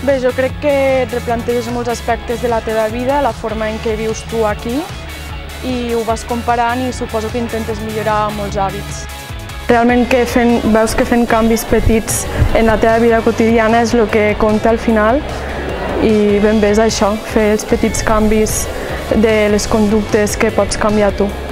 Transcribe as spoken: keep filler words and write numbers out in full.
Bé, jo crec que et replanteges molts aspectes de la teva vida, la forma en què vius tu aquí, i ho vas comparant i suposo que intentes millorar molts hàbits. Realment que fent, veus que fent canvis petits en la teva vida quotidiana és el que compta al final i ben bé és això, fer els petits canvis de les conductes que pots canviar tu.